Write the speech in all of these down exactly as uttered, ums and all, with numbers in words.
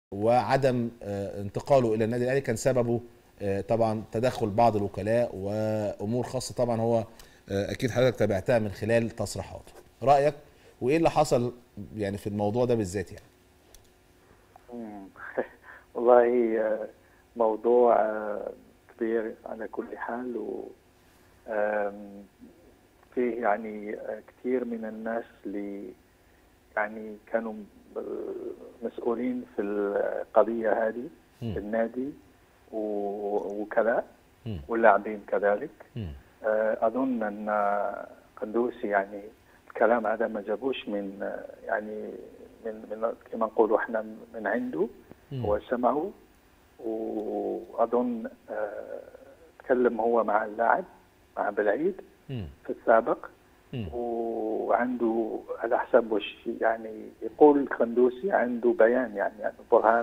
وعدم انتقاله الى النادي الاهلي كان سببه طبعا تدخل بعض الوكلاء وامور خاصه. طبعا هو اكيد حضرتك تابعتها من خلال تصريحاته. رايك وايه اللي حصل يعني في الموضوع ده بالذات يعني؟ والله موضوع كبير على كل حال، و فيه يعني كثير من الناس اللي يعني كانوا مسؤولين في القضية هذه في النادي ووكلاء واللاعبين كذلك. أظن أن قندوسي يعني الكلام هذا ما جابوش من يعني من من كما نقولوا احنا من عنده، هو سمعه. وأظن تكلم هو مع اللاعب مع بالعيد في السابق، وعنده على حسب وش يعني يقول القندوسي عنده بيان يعني, يعني برهان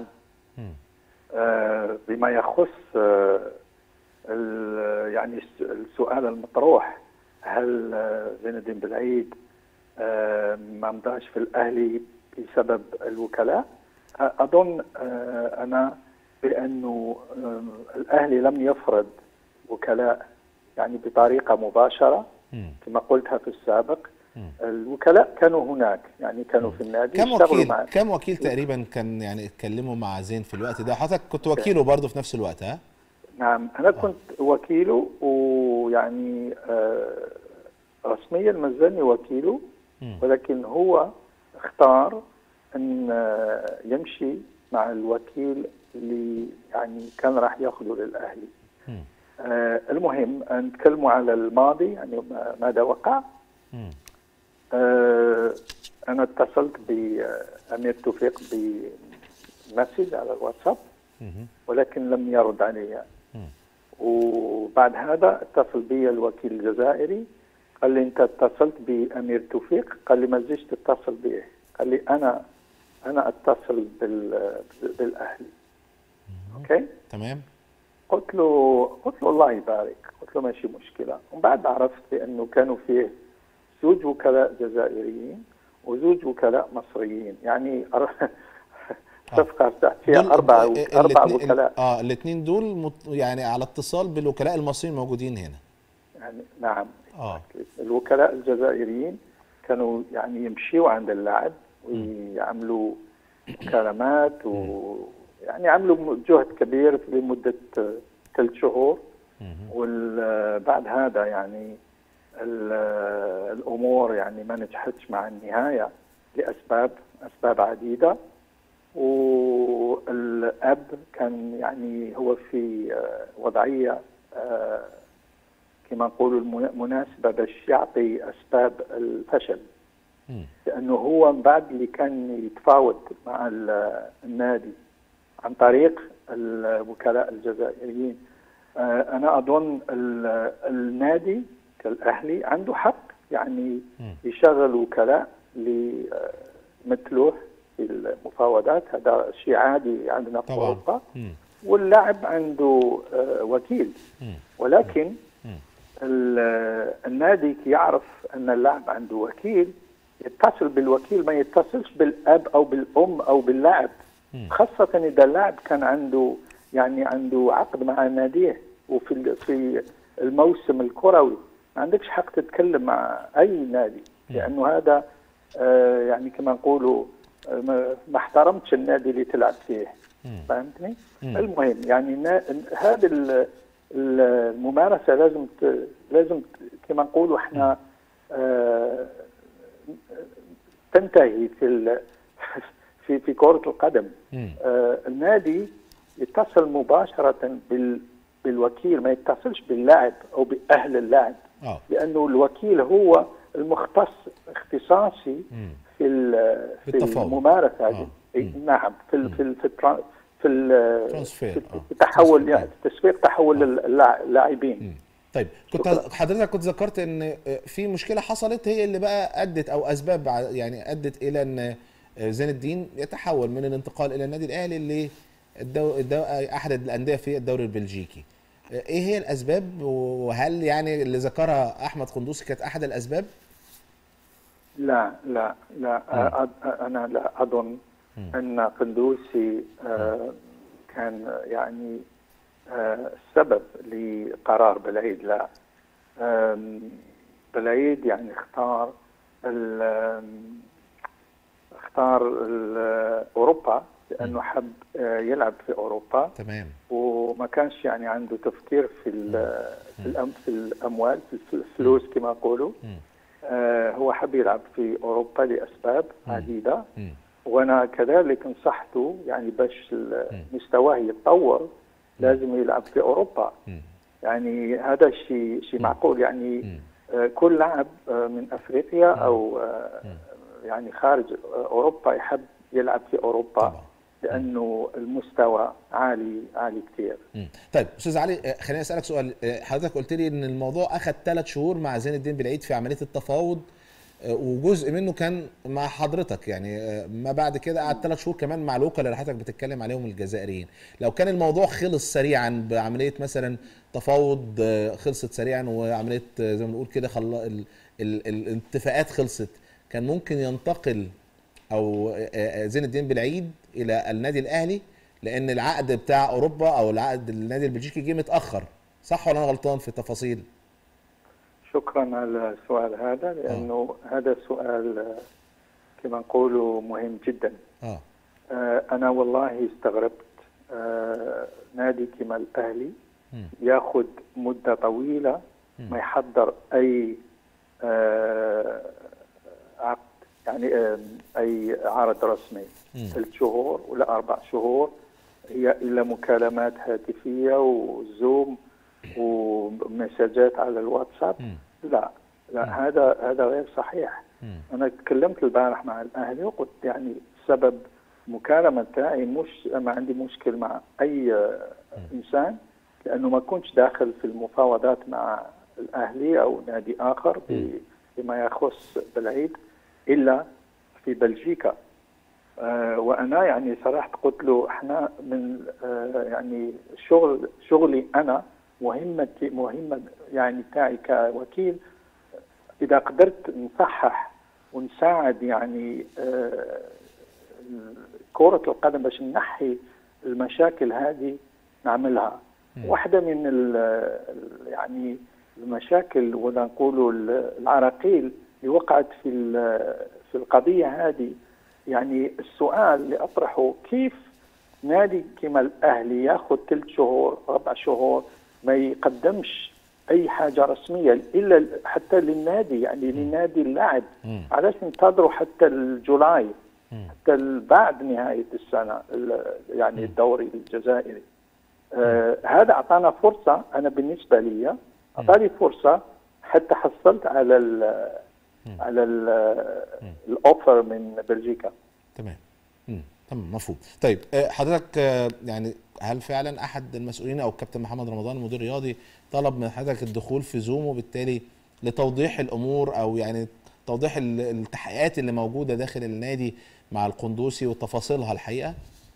آه بما يخص آه يعني السؤال المطروح، هل آه زين الدين بالعيد آه ما مضاش في الأهلي بسبب الوكلاء؟ أظن آه أنا بأنه آه الأهلي لم يفرض وكلاء يعني بطريقة مباشرة كما قلتها في السابق. الوكلاء كانوا هناك يعني كانوا في النادي. كم وكيل مع... كم وكيل تقريبا كان يعني اتكلموا مع زين في الوقت ده؟ حضرتك كنت وكيله برضه في نفس الوقت ها؟ نعم انا كنت آه. وكيله، ويعني آه رسميا مازالني وكيله، ولكن هو اختار ان آه يمشي مع الوكيل اللي يعني كان راح ياخذه للاهلي. آه المهم نتكلموا على الماضي يعني ماذا وقع. آه أنا اتصلت بأمير توفيق بمسج على الواتساب، ولكن لم يرد علي. وبعد هذا اتصل بي الوكيل الجزائري قال لي أنت اتصلت بأمير توفيق؟ قال لي ما تجيش تتصل به، قال لي أنا أنا اتصل بالأهلي. أوكي؟ تمام. قلت له قلت له الله يبارك، قلت له ماشي مشكلة. ومن بعد عرفت بأنه كانوا فيه زوج وكلاء جزائريين وزوج وكلاء مصريين، يعني صفقة فيها أربعة أربع وكلاء. اه الاثنين دول مت يعني على اتصال بالوكلاء المصريين الموجودين هنا. يعني نعم. اه الوكلاء الجزائريين كانوا يعني يمشيوا عند اللاعب ويعملوا مكالمات، ويعني عملوا جهد كبير لمدة ثلاث شهور. وبعد هذا يعني الأمور يعني ما نجحتش مع النهاية لأسباب أسباب عديدة. والأب كان يعني هو في وضعية كما نقولوا مناسبة باش يعطي أسباب الفشل، لأنه هو من بعد اللي كان يتفاوض مع النادي عن طريق الوكلاء الجزائريين. أنا أظن النادي كالأهلي عنده حق يعني يشغل وكلاء لمثله في المفاوضات، هذا شيء عادي عندنا في أوروبا. واللاعب عنده وكيل، ولكن النادي كي يعرف أن اللاعب عنده وكيل يتصل بالوكيل، ما يتصلش بالأب أو بالأم أو باللاعب، خاصة إذا اللاعب كان عنده يعني عنده عقد مع ناديه وفي في الموسم الكروي. ما عندكش حق تتكلم مع أي نادي، لأنه هذا آه يعني كما نقولوا آه ما احترمتش النادي اللي تلعب فيه. فهمتني؟ المهم يعني هذه الممارسة لازم لازم كما نقولوا احنا آه تنتهي في في في كرة القدم. آه النادي يتصل مباشرة بال بالوكيل، ما يتصلش باللاعب أو بأهل اللاعب. أوه. لأنه الوكيل هو المختص اختصاصي في في الممارسة هذه. نعم في ال في ال في ال في ال في التحول يعني التسويق تحول اللاعبين. طيب كنت حضرتك كنت ذكرت ان في مشكلة حصلت هي اللي بقى ادت او اسباب يعني ادت الى ان زين الدين يتحول من الانتقال الى النادي الاهلي اللي الدو... الدو... احد الانديه في الدوري البلجيكي. ايه هي الاسباب، وهل يعني اللي ذكرها احمد قندوسي كانت احد الاسباب؟ لا لا لا م. انا لا اظن م. ان قندوسي كان يعني السبب لقرار بالعيد. لا، بالعيد يعني اختار اختار اوروبا لانه حب يلعب في اوروبا. تمام. وما كانش يعني عنده تفكير في في, الأم في الاموال، في الفلوس كما يقولوا. آه هو حب يلعب في اوروبا لاسباب عديده، وانا كذلك نصحته يعني باش مستواه يتطور لازم يلعب في اوروبا. يعني هذا شيء شيء معقول. يعني آه كل لاعب آه من افريقيا او آه يعني خارج اوروبا يحب يلعب في اوروبا طبعا. لانه المستوى عالي عالي كثير. طيب استاذ علي، خليني اسالك سؤال. حضرتك قلت لي ان الموضوع اخذ ثلاث شهور مع زين الدين بالعيد في عمليه التفاوض، وجزء منه كان مع حضرتك، يعني ما بعد كده قعد ثلاث شهور كمان مع الوكلاء اللي حضرتك بتتكلم عليهم الجزائريين. لو كان الموضوع خلص سريعا بعمليه مثلا تفاوض خلصت سريعا وعمليه زي ما بنقول كده خلا ال... ال... الاتفاقات خلصت، كان ممكن ينتقل او زين الدين بالعيد الى النادي الاهلي، لان العقد بتاع اوروبا او العقد النادي البلجيكي جه متاخر، صح ولا انا غلطان في التفاصيل؟ شكرا على السؤال هذا، لانه آه. هذا سؤال كما نقولوا مهم جدا. آه. آه انا والله استغربت آه نادي كما الاهلي ياخذ مده طويله م. ما يحضر اي آه عقد، يعني آه اي عرض رسمي. ثلاث شهور ولا اربع شهور هي الا مكالمات هاتفيه وزوم ومساجات على الواتساب. م. لا لا م. هذا هذا غير صحيح. م. انا تكلمت البارح مع الاهلي وقلت يعني سبب مكالمه تاعي مش ما عندي مشكل مع اي م. انسان، لانه ما كنتش داخل في المفاوضات مع الاهلي او نادي اخر بما يخص بالعيد الا في بلجيكا. آه وانا يعني صراحه قلت له احنا من آه يعني شغل شغلي انا مهمتي مهمه يعني تاعي كوكيل، اذا قدرت نصحح ونساعد يعني آه كرة القدم باش نحي المشاكل هذه نعملها. م. واحده من يعني المشاكل ولا نقولوا العراقيل اللي وقعت في في القضيه هذه، يعني السؤال اللي اطرحه كيف نادي كما الاهلي ياخذ ثلاث شهور اربع شهور ما يقدمش اي حاجه رسميه الا حتى للنادي، يعني لنادي اللاعب. علاش ننتظروا حتى الجولاي، حتى بعد نهايه السنه يعني الدوري الجزائري؟ آه هذا اعطانا فرصه، انا بالنسبه لي اعطاني فرصه حتى حصلت على ال على الاوفر من بلجيكا. تمام. امم تمام مفهوم. طيب حضرتك يعني هل فعلا احد المسؤولين او الكابتن محمد رمضان المدير الرياضي طلب من حضرتك الدخول في زوم وبالتالي لتوضيح الامور او يعني توضيح التحقيقات اللي موجوده داخل النادي مع القندوسي وتفاصيلها الحقيقه؟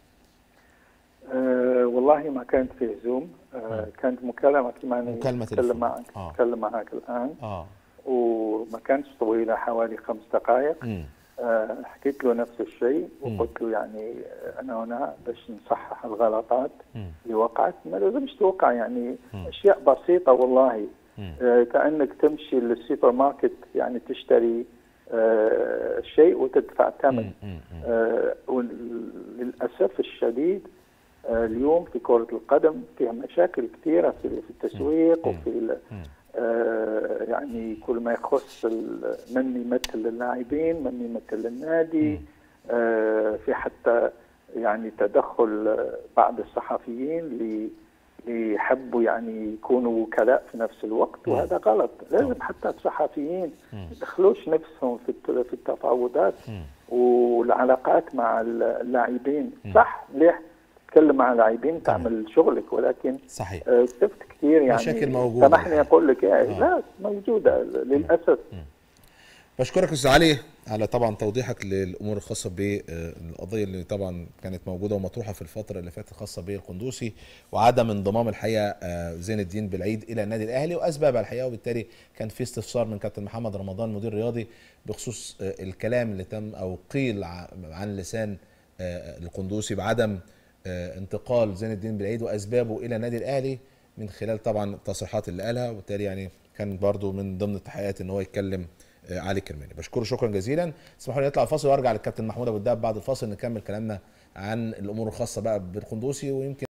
أه والله ما كانت في زوم، أه كانت مكالمه كما مكالمه اتكلم معك اتكلم معك الان. اه وما كانتش طويله، حوالي خمس دقائق. أه حكيت له نفس الشيء وقلت له يعني انا هنا باش نصحح الغلطات م. اللي وقعت. ما لازمش توقع يعني م. اشياء بسيطه والله. أه كانك تمشي للسوبر ماركت يعني تشتري أه شيء وتدفع ثمن. أه وللاسف الشديد أه اليوم في كرة القدم فيها مشاكل كثيرة في التسويق وفي آه يعني كل ما يخص من يمثل اللاعبين، من يمثل النادي. آه في حتى يعني تدخل بعض الصحفيين اللي اللي يحبوا يعني يكونوا وكلاء في نفس الوقت، وهذا غلط. لازم حتى الصحفيين ما يدخلوش نفسهم في في التفاوضات والعلاقات مع اللاعبين. صح مليح تتكلم مع لاعبين تعمل شغلك، ولكن صحيح آه شفت كثير يعني مشاكل موجوده، سامحني اقول لك يعني آه. لا موجوده للاسف. م. بشكرك استاذ علي على طبعا توضيحك للامور الخاصه بالقضيه اللي طبعا كانت موجوده ومطروحه في الفتره اللي فاتت خاصه بالقندوسي وعدم انضمام الحقيقه زين الدين بالعيد الى النادي الاهلي واسبابها الحقيقه. وبالتالي كان في استفسار من كابتن محمد رمضان المدير الرياضي بخصوص الكلام اللي تم او قيل عن لسان القندوسي بعدم انتقال زين الدين بالعيد واسبابه الى النادي الاهلي من خلال طبعا التصريحات اللي قالها، وبالتالي يعني كان برضو من ضمن التحقيقات ان هو يتكلم علي الكرماني. بشكره شكرا جزيلا. اسمحوا لي نطلع الفاصل وارجع للكابتن محمود ابو الدهب بعد الفاصل نكمل كلامنا عن الامور الخاصه بقى بالقندوسي، ويمكن